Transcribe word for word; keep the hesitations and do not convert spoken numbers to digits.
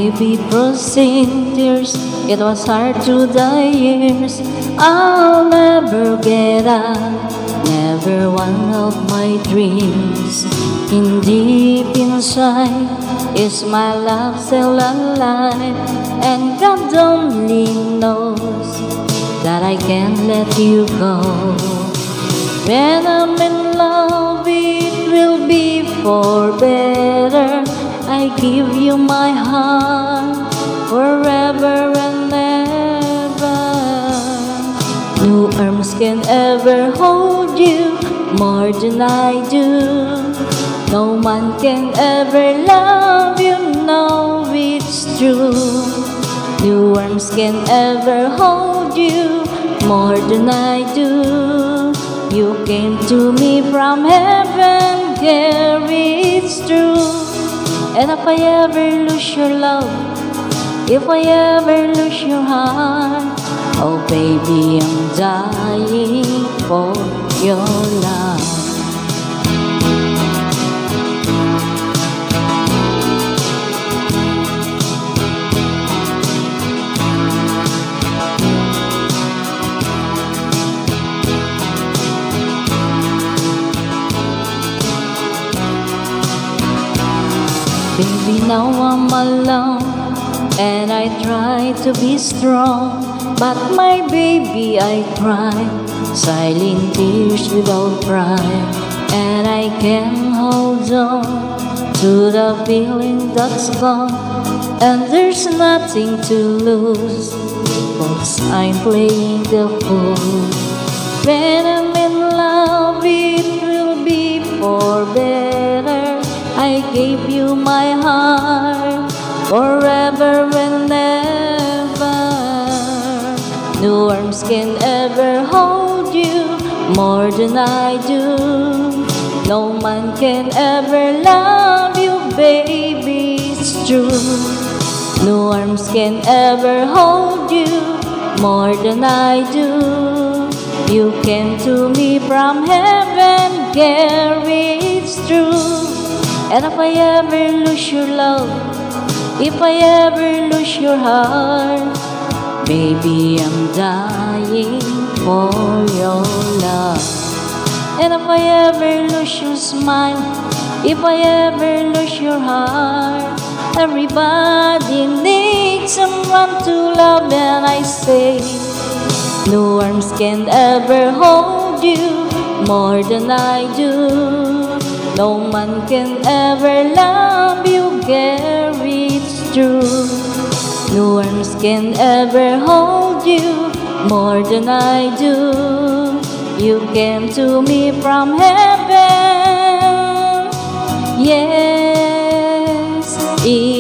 baby froze in tears. It was hard through the years. I'll never get up, never one of my dreams. In deep inside is my love still alive, and God only knows that I can't let you go. When I'm in love, it will be for better. I give you my heart forever and ever. No arms can ever hold you more than I do. No man can ever love you, no, it's true. No arms can ever hold you more than I do. You came to me from heaven, yeah, it's true. And if I ever lose your love, if I ever lose your heart, oh baby, I'm dying for your love. Baby, now I'm alone, and I try to be strong, but my baby, I cry silent tears without pride, and I can't hold on to the feeling that's gone, and there's nothing to lose, 'cause I'm playing the fool. When I'm in love, it will be for better. I gave you my heart forever and ever. No arms can ever hold you more than I do. No man can ever love you, baby, it's true. No arms can ever hold you more than I do. You came to me from heaven, yeah, it's true. And if I ever lose your love, if I ever lose your heart, baby, I'm dying for your love. And if I ever lose your smile, if I ever lose your heart, everybody needs someone to love, and I say, no arms can ever hold you more than I do. No man can ever love you, Gary, it's true. No arms can ever hold you more than I do. You came to me from heaven, yes.